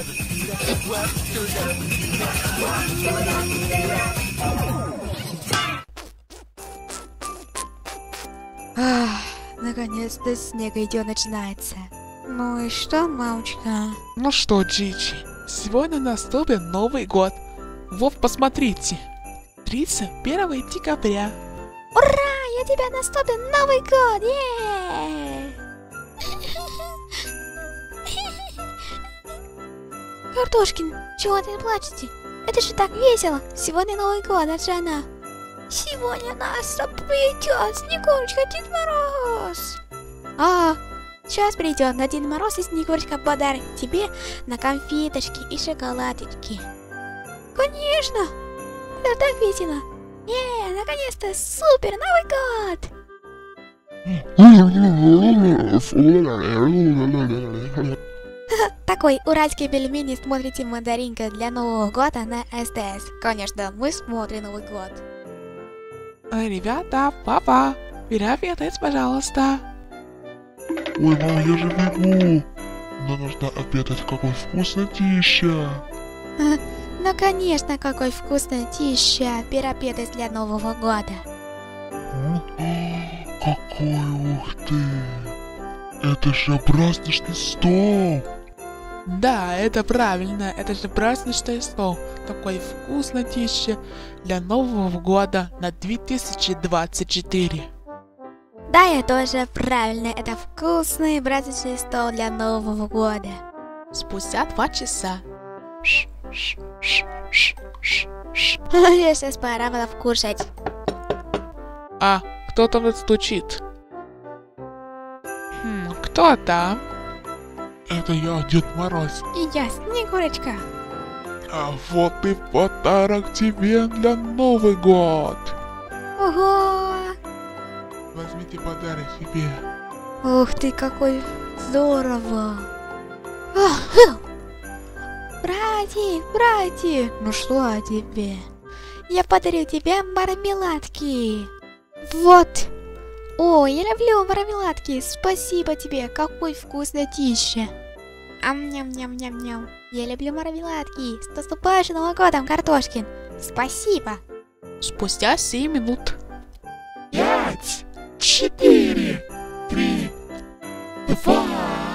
Наконец-то снег идет начинается. Ну и что, мамочка? Ну что, Джиджи, сегодня наступит Новый год. Вот, посмотрите. 31 декабря. Ура! Я тебя наступит Новый год! Картошкин, чего ты плачете? Это же так весело! Сегодня Новый год, это же она. Сегодня нас придет Снегурочка, Дед Мороз. Сейчас придет на Дед Мороз и Снегурочка подарок тебе на конфеточки и шоколадочки. Конечно! Это так весело! Наконец-то супер Новый год! Такой уральский пельмени смотрите мандаринка для Нового года на СТС. Конечно, мы смотрим Новый год. Ребята, папа, переобедать, пожалуйста. Ой, мама, я же бегу. Но нужно обедать, какой вкуснотища. Ну конечно, какой вкуснотища. Переобедать для Нового года. Какой, ух ты. Это же праздничный стол. Да, это правильно, это же праздничный стол. Такой вкуснотища для Нового года на 2024. Да, я тоже правильно, это вкусный праздничный стол для Нового года. Спустя 2 часа. Сейчас пора было кушать. Кто там стучит? Кто там? Это я, Дед Мороз. И я, Снегурочка. А вот и подарок тебе для Новый год. Ого! Возьмите подарок себе. Ух ты, какой здорово! Братик, ну что тебе? Я подарю тебе мармеладки. Вот. О, я люблю мармеладки. Спасибо тебе, какой вкуснотища. Ням-ням-ням-ням. Я люблю мармеладки. С наступающим Новым годом, Картошкин. Спасибо. Спустя 7 минут. 5, 4, 3, 2,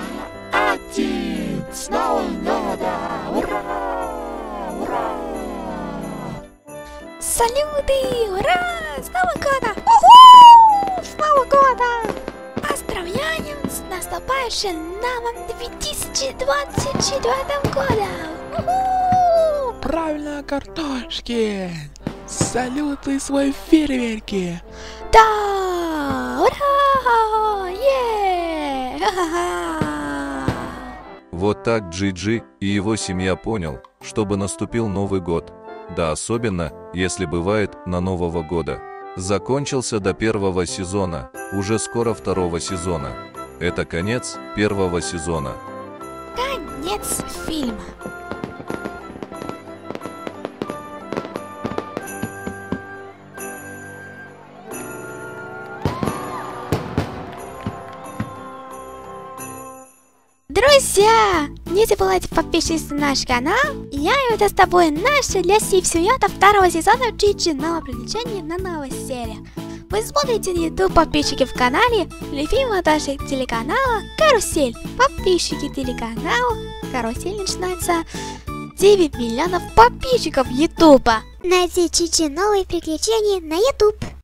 1. С Новым годом! Ура! Ура! Салюты! Ура! С Новым годом! Уху! С Новым годом! Поздравляем с наступающим новым 2024 годом! Уху! Правильно, Картошкин. Салюты свои фейерверки. Да! Ура! Вот так Джиджи и его семья понял, чтобы наступил Новый год. Да особенно, если бывает на Нового года. Закончился до 1-го сезона, уже скоро 2-го сезона. Это конец 1-го сезона. Конец фильма. Друзья, не забывайте подписываться на наш канал. Я и это с тобой наши для сюжета 2-го сезона Джиджи новое приключение на новых сериях. Вы смотрите YouTube подписчики в канале, любимого нашего телеканала Карусель. Подписчики телеканала Карусель начинается 9 миллионов подписчиков YouTube. Найди Джиджи новые приключения на YouTube.